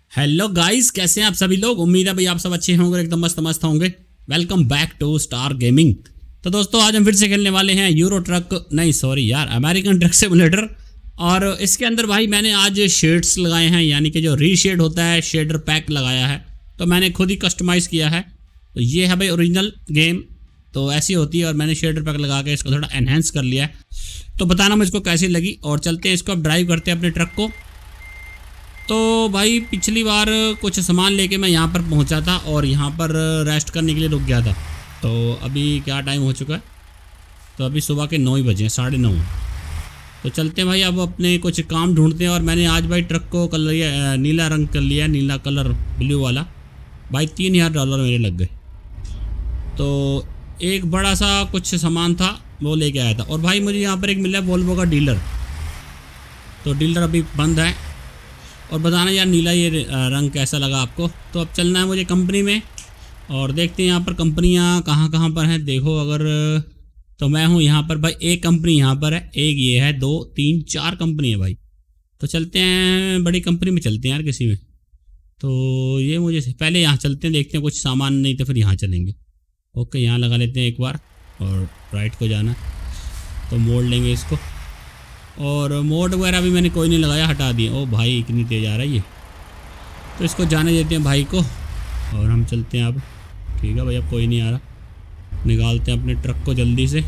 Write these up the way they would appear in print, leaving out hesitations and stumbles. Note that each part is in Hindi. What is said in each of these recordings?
हेलो गाइस, कैसे हैं आप सभी लोग। उम्मीद है भाई आप सब अच्छे होंगे, एकदम मस्त मस्त होंगे। Welcome back to star gaming. तो दोस्तों आज हम फिर से खेलने वाले हैं यूरो ट्रक, नहीं सॉरी यार, अमेरिकन ट्रक सिमुलेटर। और इसके अंदर भाई मैंने आज शेड्स लगाए हैं, यानी कि जो रीशेड होता है, शेडर पैक लगाया है। तो मैंने खुद ही कस्टमाइज़ किया है। तो ये है भाई ओरिजिनल गेम, तो ऐसी होती है। और मैंने शेडर पैक लगा के इसको थोड़ा एनहेंस कर लिया है। तो बताना मुझको कैसी लगी। और चलते हैं इसको, अब ड्राइव करते हैं अपने ट्रक को। तो भाई पिछली बार कुछ सामान लेके मैं यहाँ पर पहुँचा था और यहाँ पर रेस्ट करने के लिए रुक गया था। तो अभी क्या टाइम हो चुका है, तो अभी सुबह के 9 ही बजे हैं, 9:30। तो चलते हैं भाई, अब अपने कुछ काम ढूंढते हैं। और मैंने आज भाई ट्रक को कलर नीला रंग कर लिया है, नीला कलर, ब्लू वाला। भाई $3000 मेरे लग गए। तो एक बड़ा सा कुछ सामान था वो लेके आया था। और भाई मुझे यहाँ पर एक मिला है वोल्वो का डीलर। तो डीलर अभी बंद है। और बताना यार नीला ये रंग कैसा लगा आपको। तो अब चलना है मुझे कंपनी में और देखते हैं यहाँ पर कंपनियाँ कहाँ कहाँ पर हैं। देखो अगर तो मैं हूँ यहाँ पर भाई, एक कंपनी यहाँ पर है, एक ये है, 2 3 4 कंपनी है भाई। तो चलते हैं बड़ी कंपनी में, चलते हैं यार किसी में। तो ये मुझे पहले यहाँ चलते हैं, देखते हैं कुछ सामान, नहीं तो फिर यहाँ चलेंगे। ओके, यहाँ लगा लेते हैं एक बार और राइट को जाना, तो मोड़ लेंगे इसको। और मोड वगैरह भी मैंने कोई नहीं लगाया, हटा दिए। ओ भाई इतनी तेज़ आ रहा है ये, तो इसको जाने देते हैं भाई को और हम चलते हैं अब। ठीक है भाई, अब कोई नहीं आ रहा, निकालते हैं अपने ट्रक को जल्दी से।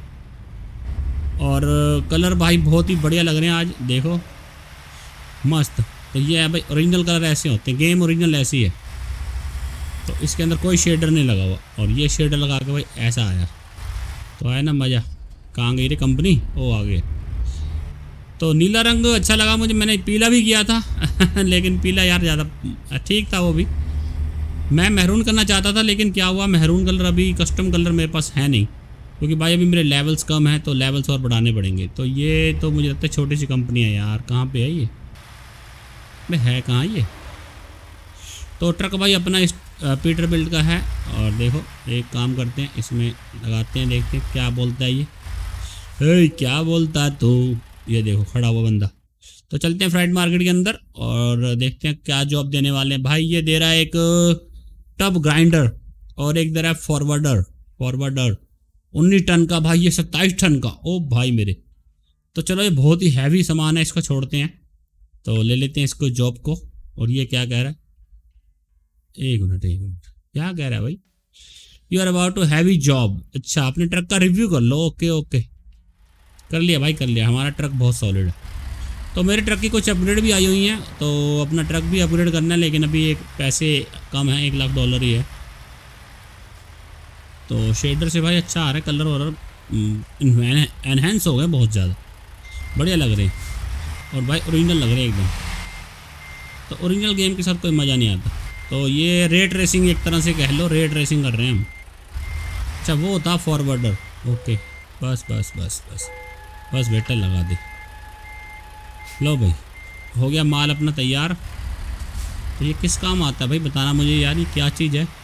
और कलर भाई बहुत ही बढ़िया लग रहे हैं आज, देखो मस्त। तो ये है भाई ओरिजिनल कलर, ऐसे होते हैं, गेम ओरिजिनल ऐसी है। तो इसके अंदर कोई शेडर नहीं लगा हुआ, और ये शेडर लगा के भाई ऐसा आया। तो आया ना मज़ा। कहाँ गई रे कंपनी, ओ आ गए। तो नीला रंग अच्छा लगा मुझे, मैंने पीला भी किया था लेकिन पीला यार ज़्यादा ठीक था वो भी। मैं महरून करना चाहता था, लेकिन क्या हुआ, महरून कलर अभी कस्टम कलर मेरे पास है नहीं, क्योंकि भाई अभी मेरे लेवल्स कम हैं, तो लेवल्स और बढ़ाने पड़ेंगे। तो ये तो मुझे लगता है छोटी सी कंपनी है यार। कहाँ पे है ये, मैं है कहाँ ये। तो ट्रक भाई अपना इस पीटर बिल्ड का है। और देखो एक काम करते हैं, इसमें लगाते हैं, देखते हैं क्या बोलता है ये। क्या बोलता है तो ये देखो खड़ा हुआ बंदा। तो चलते हैं फ्राइड मार्केट के अंदर और देखते हैं क्या जॉब देने वाले हैं भाई। ये दे रहा है एक टब ग्राइंडर और एक दे रहा है फॉरवर्डर 19 टन का भाई, ये 27 टन का। ओ भाई मेरे, तो चलो ये बहुत ही हैवी सामान है, इसको छोड़ते हैं। तो ले लेते हैं इसको जॉब को। और ये क्या कह रहा है, एक मिनट क्या कह रहा है भाई, you are about to heavy job. अच्छा, अपने ट्रक का रिव्यू कर लो। ओके ओके, कर लिया भाई, कर लिया। हमारा ट्रक बहुत सॉलिड है। तो मेरे ट्रक की कुछ अपग्रेड भी आई हुई हैं, तो अपना ट्रक भी अपग्रेड करना है, लेकिन अभी एक पैसे कम है, $1,00,000 ही है। तो शेडर से भाई अच्छा आ रहा है, कलर वलर एनहेंस हो गए बहुत ज़्यादा, बढ़िया लग रहे हैं। और भाई ओरिजिनल लग रहे हैं एकदम। तो ओरिजिनल गेम के साथ कोई मज़ा नहीं आता। तो ये रेट रेसिंग एक तरह से कह लो, रेट रेसिंग कर रहे हैं हम। अच्छा वो था फॉरवर्डर। ओके बस बस बस बस बस बेटर लगा दे। लो भाई हो गया माल अपना तैयार। तो ये किस काम आता है भाई, बताना मुझे यार, ये क्या चीज़ है।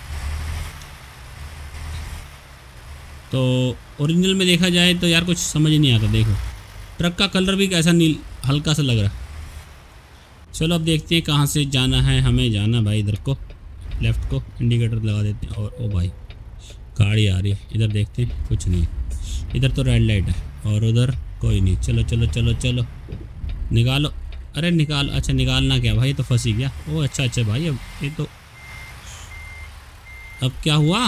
तो ओरिजिनल में देखा जाए तो यार कुछ समझ नहीं आता। देखो ट्रक का कलर भी कैसा नील हल्का सा लग रहा है। चलो अब देखते हैं कहाँ से जाना है। हमें जाना भाई इधर को, लेफ़्ट को, इंडिकेटर लगा देते हैं। और ओ भाई गाड़ी आ रही है, इधर देखते हैं, कुछ नहीं, इधर तो रेड लाइट है और उधर कोई नहीं। चलो चलो चलो चलो निकालो, अरे निकाल, अच्छा निकालना क्या भाई, तो फंसी गया। ओ अच्छा अच्छा भाई, अब ये तो अब क्या हुआ,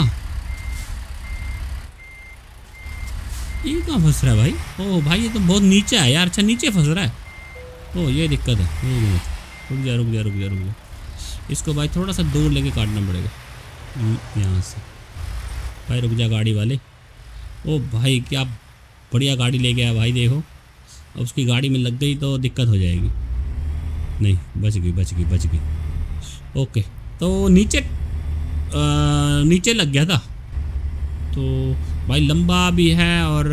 ये कहाँ फंस रहा है भाई। ओ भाई ये तो बहुत नीचे है यार। अच्छा नीचे फंस रहा है, ओ ये दिक्कत है। रुक जा रुक जा रुक जा रुक जा, इसको भाई थोड़ा सा दूर लेके काटना पड़ेगा यहाँ से। भाई रुक जा गाड़ी वाले। ओ भाई क्या बढ़िया गाड़ी ले गया भाई, देखो अब उसकी गाड़ी में लग गई तो दिक्कत हो जाएगी। नहीं बच गई बच गई बच गई। ओके तो नीचे लग गया था। तो भाई लंबा भी है। और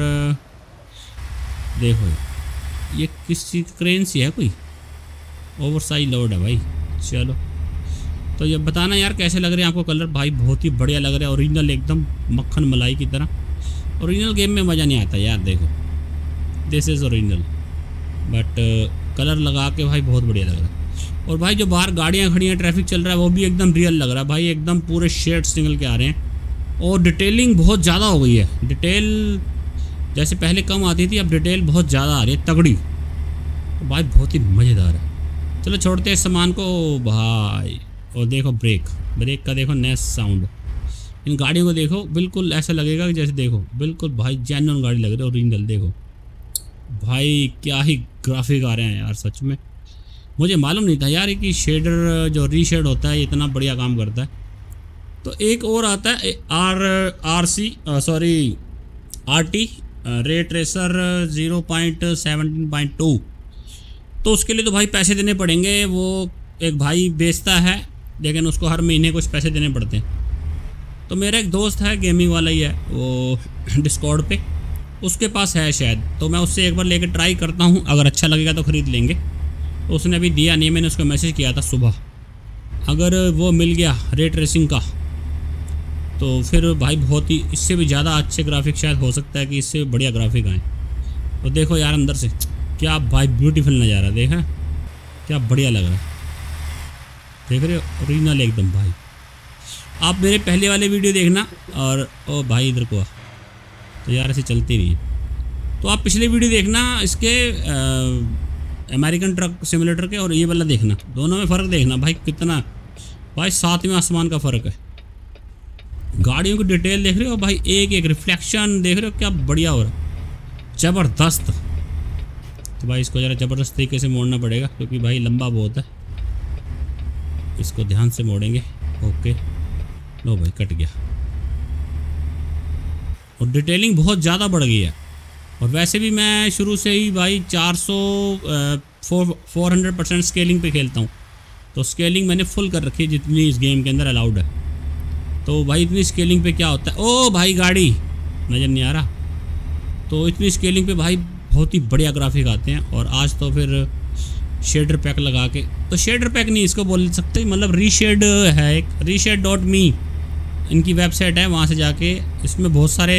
देखो ये किसी क्रेन सी है, कोई ओवर साइज लोड है भाई। चलो तो ये बताना यार कैसे लग रहे हैं आपको कलर। भाई बहुत ही बढ़िया लग रहा है, ओरिजिनल एकदम मक्खन मलाई की तरह। ओरिजिनल गेम में मज़ा नहीं आता यार। देखो this is original, but colour लगा के भाई बहुत बढ़िया लग रहा है। और भाई जो बाहर गाड़ियाँ खड़ी हैं, ट्रैफिक चल रहा है, वो भी एकदम रियल लग रहा है भाई, एकदम पूरे शेड्स निकल के आ रहे हैं। और डिटेलिंग बहुत ज़्यादा हो गई है, डिटेल जैसे पहले कम आती थी, अब डिटेल बहुत ज़्यादा आ रही है, तगड़ी। तो भाई बहुत ही मज़ेदार है। चलो छोड़ते हैं इस सामान को भाई। और देखो ब्रेक का देखो नेस साउंड, इन गाड़ियों को देखो, बिल्कुल ऐसा लगेगा कि जैसे देखो बिल्कुल भाई जेन्युइन गाड़ी लग रही है, ओरिजिनल। देखो भाई क्या ही ग्राफिक आ रहे हैं यार, सच में मुझे मालूम नहीं था यार कि शेडर जो रीशेड होता है इतना बढ़िया काम करता है। तो एक और आता है RT रे ट्रेसर 0.17.2। तो उसके लिए तो भाई पैसे देने पड़ेंगे, वो एक भाई बेचता है, लेकिन उसको हर महीने कुछ पैसे देने पड़ते हैं। तो मेरा एक दोस्त है, गेमिंग वाला ही है, वो डिस्कॉर्ड पे, उसके पास है शायद, तो मैं उससे एक बार लेकर ट्राई करता हूँ, अगर अच्छा लगेगा तो ख़रीद लेंगे। तो उसने अभी दिया नहीं, मैंने उसको मैसेज किया था सुबह, अगर वो मिल गया रे ट्रेसिंग का तो फिर भाई बहुत ही इससे भी ज़्यादा अच्छे ग्राफिक शायद हो सकता है कि इससे बढ़िया ग्राफिक आए। तो देखो यार अंदर से क्या भाई ब्यूटीफुल नज़ारा, देखा क्या बढ़िया लग रहा है, देख रहे हो ओरिजिनल एकदम भाई। आप मेरे पहले वाले वीडियो देखना, और ओ भाई इधर को तो यार ऐसे चलती नहीं है, तो आप पिछले वीडियो देखना इसके अमेरिकन ट्रक सिमुलेटर के, और ये वाला देखना, दोनों में फ़र्क देखना भाई कितना भाई 7वें आसमान का फ़र्क है। गाड़ियों की डिटेल देख रहे हो भाई, एक एक रिफ्लेक्शन देख रहे हो, क्या बढ़िया हो रहा है, ज़बरदस्त। तो भाई इसको ज़रा ज़बरदस्त तरीके से मोड़ना पड़ेगा, क्योंकि भाई लंबा बहुत है, इसको ध्यान से मोड़ेंगे। ओके लो भाई कट गया। और डिटेलिंग बहुत ज़्यादा बढ़ गई है, और वैसे भी मैं शुरू से ही भाई 400% स्केलिंग पे खेलता हूँ, तो स्केलिंग मैंने फुल कर रखी है जितनी इस गेम के अंदर अलाउड है। तो भाई इतनी स्केलिंग पे क्या होता है, ओ भाई गाड़ी नज़र नहीं आ रहा, तो इतनी स्केलिंग पे भाई बहुत ही बढ़िया ग्राफिक आते हैं। और आज तो फिर शेडर पैक लगा के, तो शेडर पैक नहीं इसको बोल सकते, मतलब रीशेड है, एक reshed.me इनकी वेबसाइट है, वहाँ से जाके इसमें बहुत सारे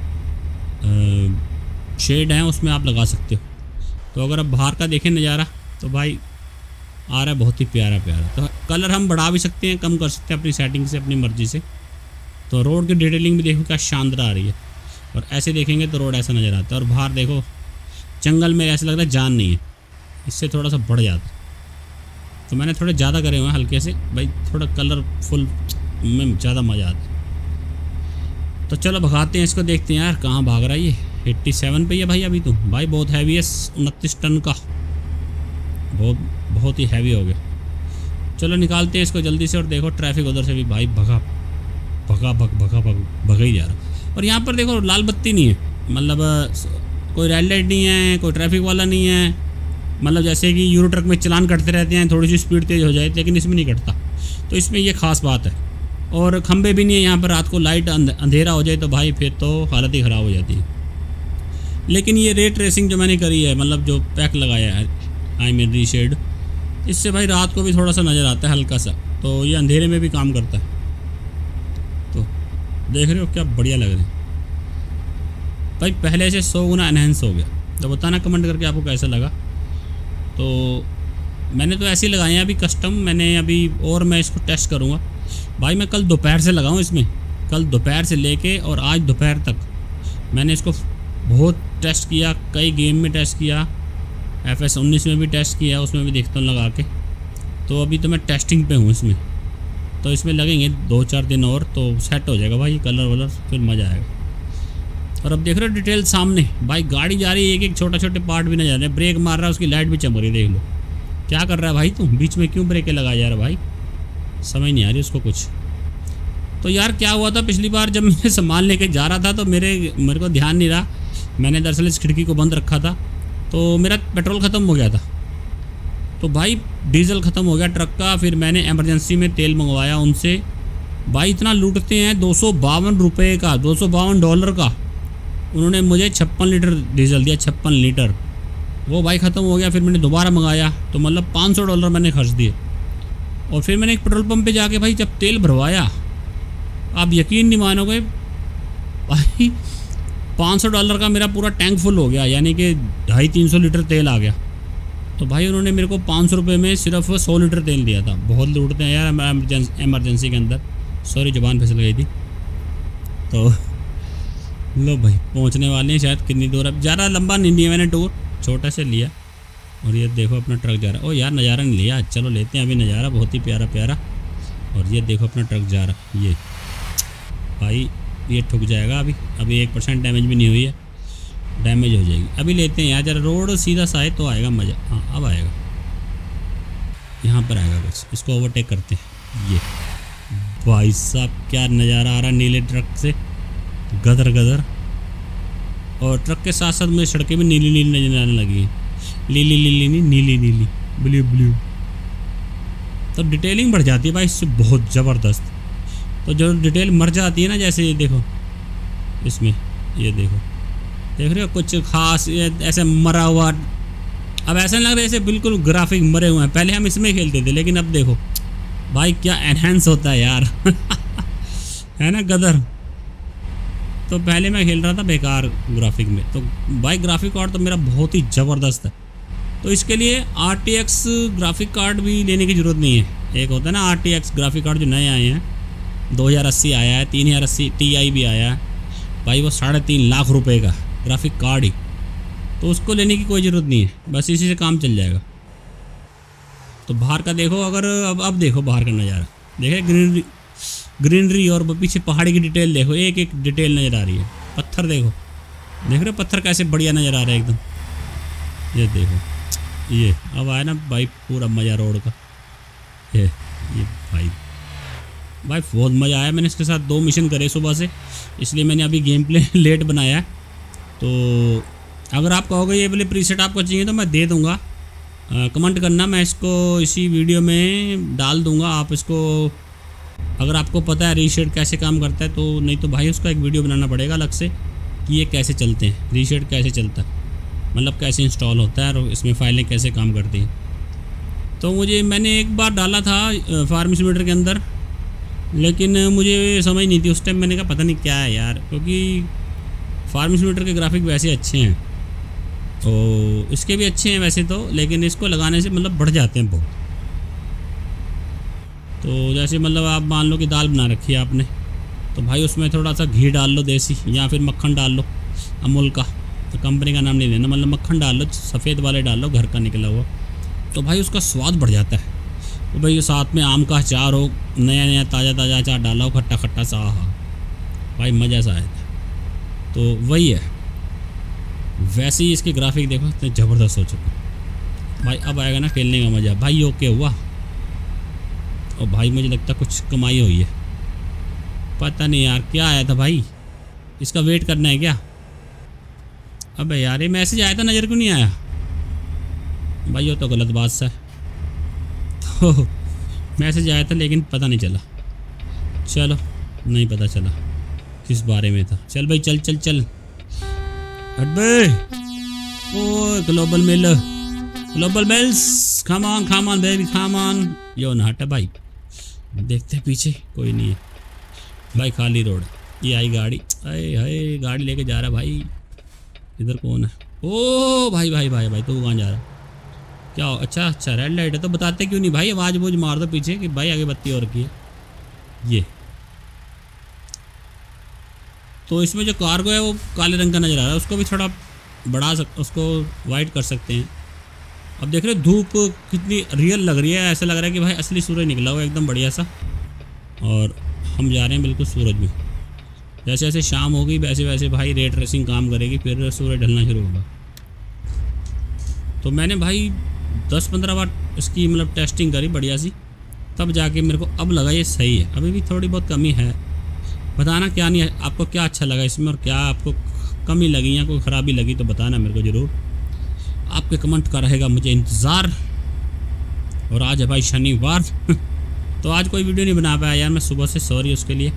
शेड हैं, उसमें आप लगा सकते हो। तो अगर आप बाहर का देखें नज़ारा तो भाई आ रहा है बहुत ही प्यारा प्यारा। तो कलर हम बढ़ा भी सकते हैं, कम कर सकते हैं अपनी सेटिंग से, अपनी मर्ज़ी से। तो रोड की डिटेलिंग भी देखो क्या शानदार आ रही है, और ऐसे देखेंगे तो रोड ऐसा नज़र आता है, और बाहर देखो जंगल में ऐसा लग रहा है जान नहीं है, इससे थोड़ा सा बढ़ जाता। तो मैंने थोड़े ज़्यादा करे हुए हैं हल्के से भाई, थोड़ा कलरफुल में ज़्यादा मज़ा आता है। तो चलो भगाते हैं इसको, देखते हैं यार कहाँ भाग रहा है ये। 87 पे ही है भाई अभी तो, भाई बहुत हैवी है, 29 टन का, बहुत ही हैवी हो गया। चलो निकालते हैं इसको जल्दी से। और देखो ट्रैफिक उधर से भी भाई भगा ही जा रहा। और यहाँ पर देखो लाल बत्ती नहीं है, मतलब कोई रेड लाइट नहीं है, कोई ट्रैफिक वाला नहीं है, मतलब जैसे कि यूरो ट्रक में चलान कटते रहते हैं, थोड़ी सी स्पीड तेज़ हो जाए, लेकिन इसमें नहीं कटता। तो इसमें ये ख़ास बात है। और खंबे भी नहीं है यहाँ पर, रात को लाइट अंधेरा हो जाए तो भाई फिर तो हालत ही ख़राब हो जाती है। लेकिन ये रे ट्रेसिंग जो मैंने करी है, मतलब जो पैक लगाया है आई मीन रीशेड, इससे भाई रात को भी थोड़ा सा नज़र आता है हल्का सा, तो ये अंधेरे में भी काम करता है। तो देख रहे हो क्या बढ़िया लग रहा है भाई, पहले से 100 गुना एनहेंस हो गया। तो बताना कमेंट करके आपको कैसा लगा। तो मैंने तो ऐसे ही लगाए हैं अभी कस्टम, मैंने अभी, और मैं इसको टेस्ट करूँगा भाई। मैं कल दोपहर से लगाऊँ इसमें, कल दोपहर से लेके और आज दोपहर तक मैंने इसको बहुत टेस्ट किया, कई गेम में टेस्ट किया, FS19 में भी टेस्ट किया, उसमें भी देखता हूँ लगा के। तो अभी तो मैं टेस्टिंग पे हूँ इसमें, तो इसमें लगेंगे 2-4 दिन और, तो सेट हो जाएगा भाई कलर वलर, फिर मज़ा आएगा। और अब देख रहे हो डिटेल सामने भाई, गाड़ी जा रही है, एक एक छोटे पार्ट भी नजर आ रहे हैं, ब्रेक मार रहा है, उसकी लाइट भी चमक रही है, देख लो क्या कर रहा है भाई तू, बीच में क्यों ब्रेकें लगाया जा रहा भाई, समझ नहीं आ रही उसको कुछ। तो यार क्या हुआ था पिछली बार जब मैं सामान लेके जा रहा था, तो मेरे को ध्यान नहीं रहा, मैंने दरअसल इस खिड़की को बंद रखा था, तो मेरा पेट्रोल ख़त्म हो गया था। तो भाई डीजल ख़त्म हो गया ट्रक का, फिर मैंने इमरजेंसी में तेल मंगवाया उनसे। भाई इतना लूटते हैं, 252 रुपये का, $252 का उन्होंने मुझे 56 लीटर डीजल दिया, 56 लीटर। वो भाई ख़त्म हो गया, फिर मैंने दोबारा मंगाया, तो मतलब $500 मैंने खर्च दिए। और फिर मैंने एक पेट्रोल पंप पे जाके भाई जब तेल भरवाया, आप यकीन नहीं मानोगे भाई, $500 का मेरा पूरा टैंक फुल हो गया, यानी कि 250-300 लीटर तेल आ गया। तो भाई उन्होंने मेरे को 500 रुपये में सिर्फ 100 लीटर तेल दिया था। बहुत लूटते हैं यार एमरजेंसी के अंदर। सॉरी ज़ुबान फिसल गई थी। तो लो भाई पहुंचने वाले हैं शायद। कितनी दूर, अब ज़्यादा लंबा नहीं लिया मैंने टूर, छोटा से लिया। और ये देखो अपना ट्रक जा रहा। ओ यार नज़ारा नहीं लिया, चलो लेते हैं अभी नज़ारा, बहुत ही प्यारा प्यारा। और ये देखो अपना ट्रक जा रहा। ये भाई ये ठुक जाएगा अभी 1% डैमेज भी नहीं हुई है, डैमेज हो जाएगी। अभी लेते हैं यार, जरा रोड सीधा सा है तो आएगा मज़ा। हाँ अब आएगा, यहाँ पर आएगा बस। इसको ओवरटेक करते हैं। ये भाई साहब क्या नज़ारा आ रहा नीले ट्रक से, गदर गदर। और ट्रक के साथ साथ मुझे सड़कें भी नीली नीली नजर आने लगी हैं। नीली नीली नहीं, नीली नीली, ब्लू ब्लू। तो डिटेलिंग बढ़ जाती है भाई इससे बहुत ज़बरदस्त। तो जो डिटेल मर जाती है ना, जैसे ये देखो इसमें, ये देखो देख रहे हो कुछ खास ऐसे मरा हुआ। अब ऐसा नहीं लग रहा है ऐसे बिल्कुल ग्राफिक मरे हुए हैं। पहले हम इसमें खेलते थे, लेकिन अब देखो भाई क्या एनहेंस होता है यार है ना गदर। तो पहले मैं खेल रहा था बेकार ग्राफिक में, तो भाई ग्राफिक कार्ड तो मेरा बहुत ही ज़बरदस्त है। तो इसके लिए RTX ग्राफिक कार्ड भी लेने की ज़रूरत नहीं है। एक होता है ना RTX ग्राफिक कार्ड जो नए आए हैं, 2080 आया है, 3080 Ti भी आया है भाई, वो 3.5 लाख रुपए का ग्राफिक कार्ड ही। तो उसको लेने की कोई ज़रूरत नहीं है, बस इसी से काम चल जाएगा। तो बाहर का देखो, अगर अब देखो बाहर का नज़ारा, देखे ग्रीनरी और पीछे पहाड़ी की डिटेल देखो, एक एक डिटेल नज़र आ रही है। पत्थर देखो, देख रहे हो पत्थर कैसे बढ़िया नज़र आ रहा है एकदम। ये देखो, ये अब आया ना भाई पूरा मज़ा रोड का। ये भाई बहुत मज़ा आया। मैंने इसके साथ 2 मिशन करे सुबह से, इसलिए मैंने अभी गेम प्ले लेट बनाया है। तो अगर आप कहोगे ये वाले प्रीसेट आपको चाहिए तो मैं दे दूँगा, कमेंट करना, मैं इसको इसी वीडियो में डाल दूँगा। आप इसको अगर आपको पता है रीशेड कैसे काम करता है तो, नहीं तो भाई उसका एक वीडियो बनाना पड़ेगा अलग से कि ये कैसे चलते हैं, रीशेड कैसे चलता है, मतलब कैसे इंस्टॉल होता है और इसमें फाइलें कैसे काम करती हैं। तो मैंने एक बार डाला था फार्म सिम्युलेटर के अंदर, लेकिन मुझे समझ नहीं थी उस टाइम। मैंने कहा पता नहीं क्या है यार, क्योंकि फार्म सिम्युलेटर के ग्राफिक वैसे अच्छे हैं और इसके भी अच्छे हैं वैसे तो, लेकिन इसको लगाने से मतलब बढ़ जाते हैं बहुत। तो जैसे मतलब आप मान लो कि दाल बना रखी है आपने, तो भाई उसमें थोड़ा सा घी डाल लो देसी, या फिर मक्खन डाल लो अमूल का, तो कंपनी का नाम नहीं देना, मतलब मक्खन डाल लो, सफ़ेद वाले डाल लो घर का निकला हुआ, तो भाई उसका स्वाद बढ़ जाता है। तो भाई साथ में आम का अचार हो, नया नया ताज़ा ताज़ा अचार डाला हो, खट्टा खट्टा सा, हाँ भाई मज़ा सा आया था। तो वही है, वैसे ही इसके ग्राफिक देखो इतने ज़बरदस्त हो चुके भाई। अब आएगा ना खेलने का मज़ा भाई। ओके हुआ, और भाई मुझे लगता है कुछ कमाई हुई है, पता नहीं यार क्या आया था भाई, इसका वेट करना है क्या। अबे यार ये मैसेज आया था, नज़र क्यों नहीं आया भाई, वो तो गलत बात सा है। तो मैसेज आया था लेकिन पता नहीं चला, चलो नहीं पता चला किस बारे में था। चल भाई चल चल चल हट बे। Oh global mills, come on baby come on. यो ना हटा भाई, देखते पीछे कोई नहीं है भाई, खाली रोड। ये आई गाड़ी, अरे हाय गाड़ी लेके जा रहा भाई। इधर कौन है? ओ भाई भाई भाई भाई तू कहाँ जा रहा? क्या हो? अच्छा रेड लाइट है तो बताते क्यों नहीं भाई, आवाज़ बूझ मार दो पीछे कि भाई आगे बत्ती और की है। ये तो इसमें जो कार्गो है वो काले रंग का नज़र आ रहा है, उसको भी थोड़ा उसको वाइट कर सकते हैं। अब देख रहे धूप कितनी रियल लग रही है, ऐसा लग रहा है कि भाई असली सूरज निकला हुआ एकदम बढ़िया सा। और हम जा रहे हैं बिल्कुल सूरज में, जैसे जैसे शाम होगी वैसे वैसे भाई रेट रेसिंग काम करेगी, फिर सूरज ढलना शुरू होगा। तो मैंने भाई 10-15 बार इसकी मतलब टेस्टिंग करी बढ़िया सी, तब जाके मेरे को अब लगा ये सही है। अभी भी थोड़ी बहुत कमी है, बताना क्या नहीं है आपको, क्या अच्छा लगा इसमें और क्या आपको कमी लगी या कोई ख़राबी लगी तो बताना मेरे को ज़रूर। आपके कमेंट का रहेगा मुझे इंतज़ार। और आज है भाई शनिवार तो आज कोई वीडियो नहीं बना पाया यार मैं सुबह से, सॉरी उसके लिए।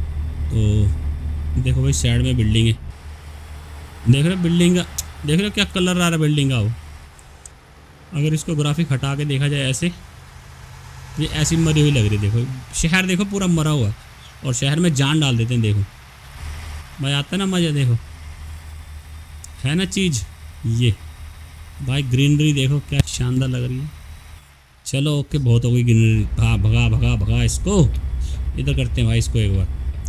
तो देखो भाई साइड में बिल्डिंग है, देख रहे हो बिल्डिंग का, देख रहे हो क्या कलर आ रहा है बिल्डिंग का वो। अगर इसको ग्राफिक हटा के देखा जाए ऐसे, ये ऐसी मरी हुई लग रही है। देखो शहर देखो पूरा मरा हुआ, और शहर में जान डाल देते हैं। देखो भाई आता है ना मज़ा, देखो है ना चीज़। ये भाई ग्रीनरी देखो क्या शानदार लग रही है। चलो ओके, बहुत हो गई ग्रीनरी। भगा भगा भगा इसको, इधर करते हैं भाई इसको एक बार।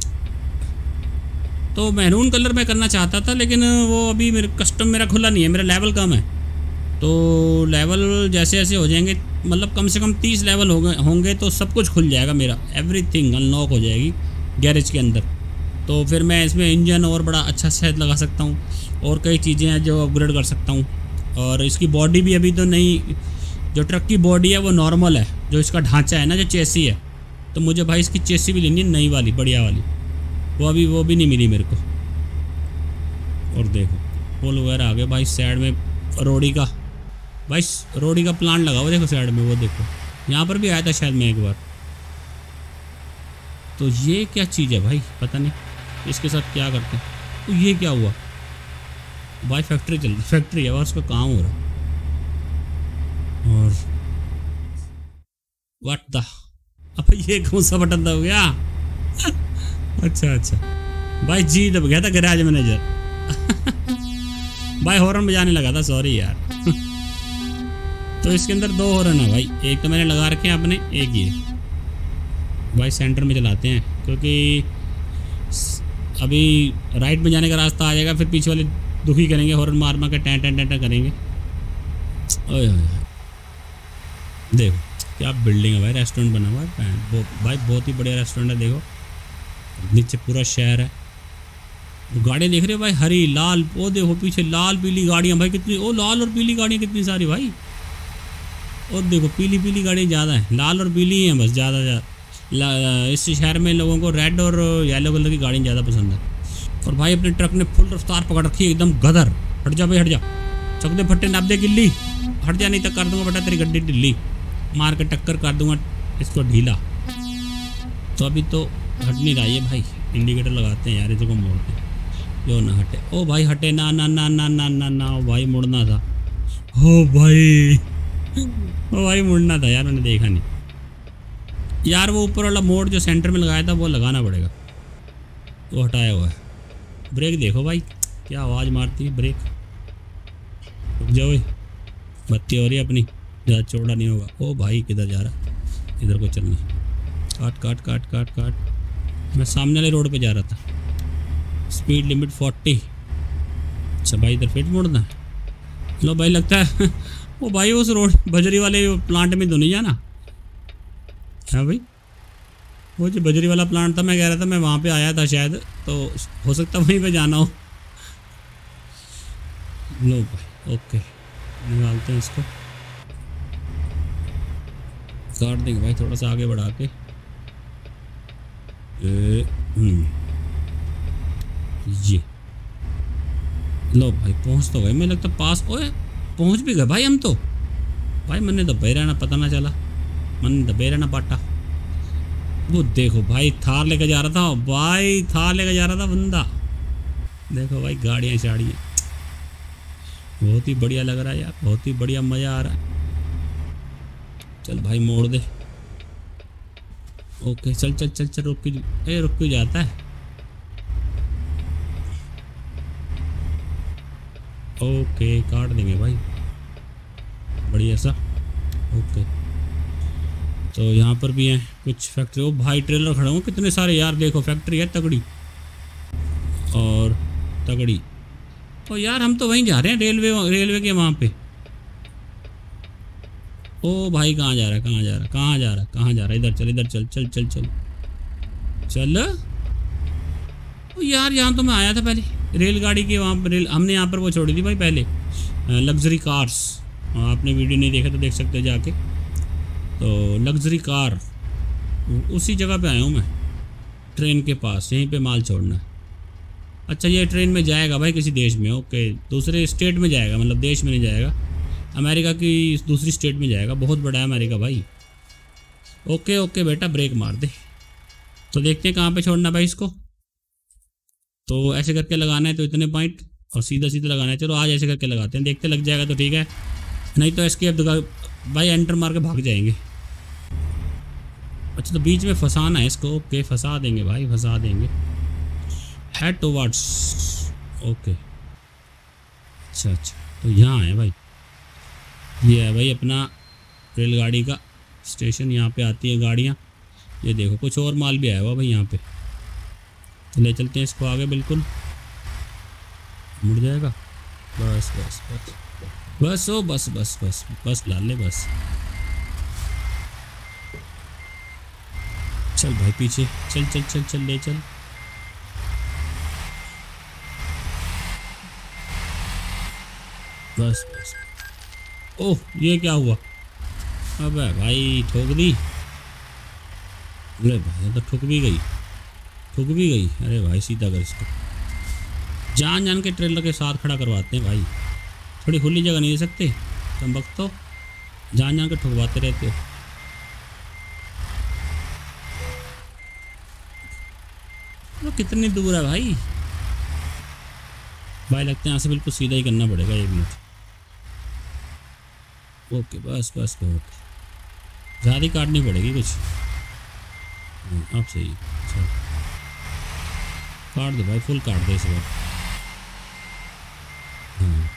तो मैरून कलर में करना चाहता था, लेकिन वो अभी मेरे कस्टम मेरा खुला नहीं है, मेरा लेवल कम है। तो लेवल जैसे जैसे हो जाएंगे, मतलब कम से कम 30 लेवल होंगे तो सब कुछ खुल जाएगा, मेरा एवरीथिंग अनलॉक हो जाएगी गैरेज के अंदर। तो फिर मैं इसमें इंजन और बड़ा अच्छा शायद लगा सकता हूँ, और कई चीज़ें हैं जो अपग्रेड कर सकता हूँ। और इसकी बॉडी भी अभी तो नहीं, जो ट्रक की बॉडी है वो नॉर्मल है, जो इसका ढांचा है ना, जो चेसी है, तो मुझे भाई इसकी चेसी भी लेनी है नई वाली, बढ़िया वाली। वो भी नहीं मिली मेरे को। और देखो पुल वगैरह आ गए भाई, साइड में रोड़ी का भाई, रोड़ी का प्लांट लगा हुआ देखो साइड में, वो देखो यहाँ पर भी आया था शायद मैं एक बार। तो ये क्या चीज़ है भाई, पता नहीं इसके साथ क्या करते हैं। तो ये क्या हुआ भाई, फैक्ट्री चल रही, फैक्ट्री है और उसका काम हो रहा। और व्हाट द, अब ये कौन सा बटन दब गया? अच्छा भाई, जी दब गया था गैराज मैनेजर। भाई हॉर्न बजाने लगा था, सॉरी यार। तो इसके अंदर 2 हॉर्न है भाई, एक तो मैंने लगा रखे हैं अपने, एक ये भाई सेंटर में चलाते हैं, क्योंकि अभी राइट में जाने का रास्ता आ जाएगा, फिर पीछे वाले दुखी करेंगे, हॉर्न मार मार के टैं टैं टैं करेंगे। ओए देखो क्या बिल्डिंग है भाई, रेस्टोरेंट बना हुआ है भाई, बहुत ही बढ़िया रेस्टोरेंट है। देखो नीचे पूरा शहर है। गाड़ियाँ देख रहे हो भाई, हरी लाल, वो देखो पीछे लाल पीली गाड़ियाँ भाई, कितनी, ओ लाल और पीली गाड़ियाँ कितनी सारी भाई। और देखो पीली गाड़ियाँ ज़्यादा हैं, लाल और पीली हैं बस ज़्यादा। इस शहर में लोगों को रेड और येलो कलर की गाड़ियाँ ज़्यादा पसंद है। और भाई अपने ट्रक ने फुल रफ्तार पकड़ रखी है एकदम गदर। हट जा भाई हट जा, चकदे फट्टे नाप दे गिल्ली, हट जा नहीं तो कर दूंगा बेटा तेरी गड्डी ढिल्ली, मार के टक्कर कर दूंगा इसको ढीला। तो अभी तो हट नहीं रहा है भाई, इंडिकेटर लगाते हैं यार, इसको मोड़ते हैं जो ना हटे। ओ भाई हटे ना ना ना ना ना ना ना, ओ भाई मुड़ना था, ओ भाई ओ भाई मुड़ना था यार, मैंने देखा नहीं यार। वो ऊपर वाला मोड़ जो सेंटर में लगाया था वो लगाना पड़ेगा, वो हटाया हुआ है। ब्रेक देखो भाई क्या आवाज़ मारती है ब्रेक। रुक जाओ, बत्ती हो रही है अपनी, ज़्यादा चौड़ा नहीं होगा। ओ भाई किधर जा रहा, इधर को चलना, काट काट काट काट काट। मैं सामने वाले रोड पे जा रहा था, स्पीड लिमिट 40। अच्छा भाई इधर फिर मुड़ना है। लो भाई लगता है वो भाई उस रोड बजरी वाले प्लांट में तो नहीं जाना है भाई, वो जो बजरी वाला प्लांट था, मैं कह रहा था मैं वहाँ पे आया था शायद, तो हो सकता वहीं पे जाना हो। लो भाई ओके, निकालते हैं इसको, काट देंगे भाई थोड़ा सा आगे बढ़ा के। ये लो भाई पहुँच तो गए, मैं लगता पास। ओए पहुँच भी गए भाई हम तो, भाई मैंने दबे रहना, पता ना चला, मैंने दबे रहना पाटा। वो देखो भाई थार लेकर जा रहा था भाई, थार लेकर जा रहा था बंदा। देखो भाई गाड़ियाँ शाड़ियाँ, बहुत ही बढ़िया लग रहा है यार, बहुत ही बढ़िया मज़ा आ रहा है। चल भाई मोड़ दे, ओके चल चल चल चल, रुक क्यों जाता है। ओके काट देंगे भाई बढ़िया सा, ओके। तो यहाँ पर भी हैं कुछ फैक्ट्री। ओ भाई ट्रेलर खड़े हों कितने सारे यार, देखो फैक्ट्री है तगड़ी और तगड़ी। ओ यार हम तो वहीं जा रहे हैं, रेलवे के वहाँ पे। ओ भाई कहाँ जा रहा है, कहाँ जा रहा है, कहाँ जा रहा है, कहाँ जा रहा है, इधर चल, इधर चल चल चल चल चल। ओ यार यहाँ तो मैं आया था पहले, रेलगाड़ी के वहाँ पर हमने यहाँ पर वो छोड़ी थी भाई पहले, लग्जरी कार्स। आपने वीडियो नहीं देखा तो देख सकते हो जाके। तो लग्जरी कार उसी जगह पे आया हूँ मैं, ट्रेन के पास, यहीं पे माल छोड़ना है। अच्छा ये ट्रेन में जाएगा भाई किसी देश में, ओके दूसरे स्टेट में जाएगा, मतलब देश में नहीं जाएगा, अमेरिका की दूसरी स्टेट में जाएगा, बहुत बड़ा है अमेरिका भाई। ओके ओके बेटा ब्रेक मार दे। तो देखते हैं कहाँ पे छोड़ना भाई इसको। तो ऐसे करके लगाना है, तो इतने पॉइंट और सीधा सीधा लगाना है। चलो आज ऐसे करके लगाते हैं, देखते लग जाएगा तो ठीक है, नहीं तो एस्केप दबा भाई, एंटर मार के भाग जाएंगे। अच्छा तो बीच में फंसाना है इसको, ओके फंसा देंगे भाई, फंसा देंगे। हेड टुवर्ड्स, ओके अच्छा अच्छा, तो यहाँ है भाई। ये है भाई अपना रेलगाड़ी का स्टेशन। यहाँ पे आती है गाड़ियाँ। ये देखो कुछ और माल भी आया हुआ भाई यहाँ पे। तो ले चलते हैं इसको आगे। बिल्कुल मुड़ जाएगा। बस बस बस बस ओ बस बस बस बस ला ले बस। चल भाई पीछे चल चल चल चल ले चल। बस बस। ओह ये क्या हुआ? अबे भाई ठोक दी। अरे भाई तो ठुक भी गई, ठुक भी गई। अरे भाई सीधा कर इसको। जान जान के ट्रेलर के साथ खड़ा करवाते हैं भाई। थोड़ी खुली जगह नहीं दे सकते तुम? वक्त तो जान जान के ठुकवाते रहते हो। तो कितनी दूर है भाई? भाई लगता है यहाँ से बिल्कुल सीधा ही करना पड़ेगा। 1 मिनट। ओके बस बस बहुत ज़्यादा काटनी पड़ेगी कुछ। अब सही। चल काट दे भाई, फुल काट दे इस बार। हाँ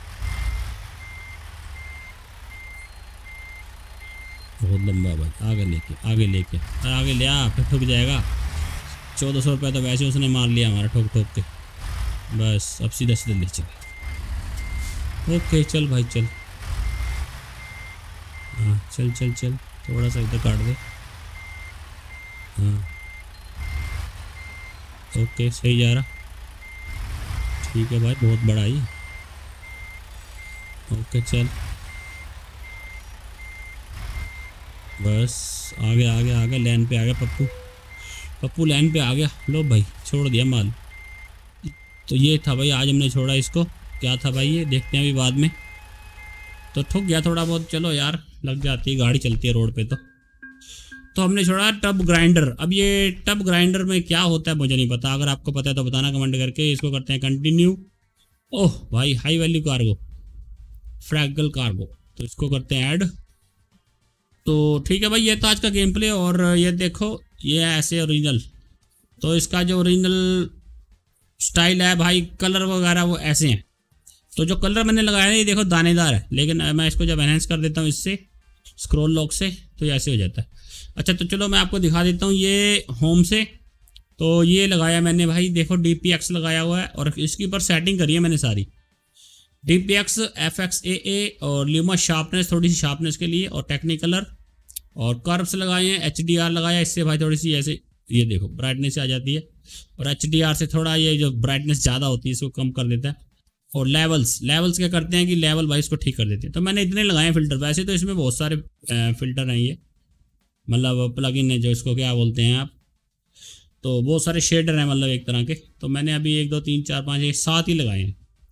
बहुत लंबा भाई। आगे लेके आगे लेके आगे ले आ, फिर ठुक जाएगा। 1400 रुपये तो वैसे उसने मार लिया हमारा ठोक ठोक के। बस अब सीधा सीधा ले चल। ओके चल भाई चल। हाँ चल चल चल। थोड़ा सा इधर काट दे। हाँ ओके सही जा रहा। ठीक है भाई बहुत बड़ा ही। ओके चल बस आगे आगे आगे। लाइन पे आ गया पप्पू। पप्पू लाइन पे आ गया। लो भाई छोड़ दिया माल। तो ये था भाई आज हमने छोड़ा इसको। क्या था भाई ये देखते हैं अभी बाद में। तो ठुक गया थोड़ा बहुत। चलो यार लग जाती है, गाड़ी चलती है रोड पे। तो हमने छोड़ा टब ग्राइंडर। अब ये टब ग्राइंडर में क्या होता है मुझे नहीं पता। अगर आपको पता है तो बताना कमेंट करके। इसको करते हैं कंटिन्यू। ओह भाई high value cargo, fragile cargo. तो इसको करते हैं ऐड। तो ठीक है भाई ये तो आज का गेम प्ले। और ये देखो ये ऐसे ओरिजिनल। तो इसका जो ओरिजिनल स्टाइल है भाई, कलर वगैरह वो ऐसे हैं। तो जो कलर मैंने लगाया है ये देखो दानेदार है। लेकिन मैं इसको जब एनहेंस कर देता हूँ इससे स्क्रॉल लॉक से तो ऐसे हो जाता है। अच्छा तो चलो मैं आपको दिखा देता हूँ ये होम से। तो ये लगाया मैंने भाई देखो DPX लगाया हुआ है। और इसके ऊपर सेटिंग करी है मैंने सारी। DPX FXAA और ल्यूमा शार्पनेस, थोड़ी सी शार्पनेस के लिए। और टेक्निकलर और कर्व्स लगाए हैं। HDR लगाया इससे भाई थोड़ी सी ऐसे ये देखो ब्राइटनेस आ जाती है। और HDR से थोड़ा ये जो ब्राइटनेस ज़्यादा होती है इसको कम कर देता है। और लेवल्स क्या करते हैं कि लेवल भाई इसको ठीक कर देते हैं। तो मैंने इतने लगाए हैं फ़िल्टर। वैसे तो इसमें बहुत सारे फ़िल्टर हैं ये, मतलब प्लगइन है जो इसको क्या बोलते हैं आप। तो बहुत सारे शेडर हैं मतलब एक तरह के। तो मैंने अभी 1 2 3 4 5 7 ही लगाए हैं।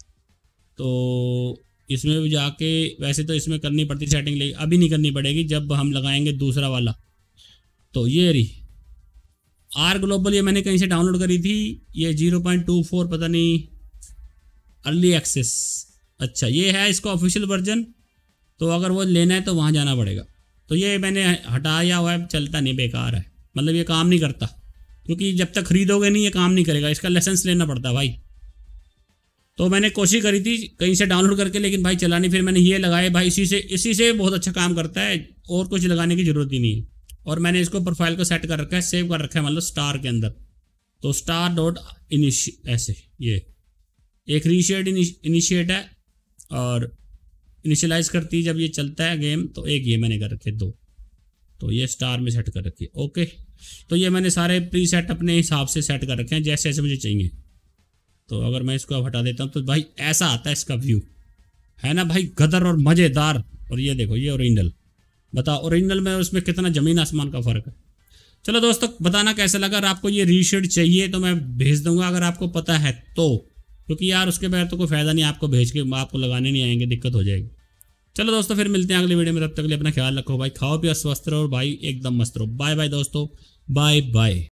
तो इसमें भी जाके वैसे तो इसमें करनी पड़ती सेटिंग, लेकिन अभी नहीं करनी पड़ेगी जब हम लगाएंगे दूसरा वाला। तो ये रही आर ग्लोबल। ये मैंने कहीं से डाउनलोड करी थी। ये 0.24 पता नहीं अर्ली एक्सेस। अच्छा ये है इसका ऑफिशियल वर्जन। तो अगर वो लेना है तो वहाँ जाना पड़ेगा। तो ये मैंने हटाया हुआ है, चलता नहीं, बेकार है। मतलब ये काम नहीं करता क्योंकि जब तक खरीदोगे नहीं ये काम नहीं करेगा। इसका लाइसेंस लेना पड़ता है भाई। तो मैंने कोशिश करी थी कहीं से डाउनलोड करके, लेकिन भाई चला नहीं। फिर मैंने ये लगाए भाई, इसी से बहुत अच्छा काम करता है। और कुछ लगाने की ज़रूरत ही नहीं है। और मैंने इसको प्रोफाइल को सेट कर रखा है, सेव कर रखा है मतलब स्टार के अंदर। तो स्टार डॉट ऐसे ये एक रीशेड इनिशिएट है और इनिशियलाइज करती है जब ये चलता है गेम। तो एक ये मैंने कर रखे 2। तो ये स्टार में सेट कर रखी है। ओके तो ये मैंने सारे प्री सेट अपने हिसाब से सेट कर रखे हैं जैसे जैसे मुझे चाहिए। तो अगर मैं इसको हटा देता हूँ तो भाई ऐसा आता है इसका व्यू, है ना भाई, गदर और मज़ेदार। और ये देखो ये ओरिजिनल। बताओ ओरिजिनल में उसमें कितना ज़मीन आसमान का फ़र्क है। चलो दोस्तों बताना कैसा लगा। अगर आपको ये रीशेड चाहिए तो मैं भेज दूंगा अगर आपको पता है तो, क्योंकि यार उसके बगैर तो कोई फ़ायदा नहीं। आपको भेज के आपको लगाने नहीं आएंगे, दिक्कत हो जाएगी। चलो दोस्तों फिर मिलते हैं अगले वीडियो में। तब तक के लिए अपना ख्याल रखो भाई। खाओ पियो स्वस्थ रहो और भाई एकदम मस्त रहो। बाय बाय दोस्तों, बाय बाय।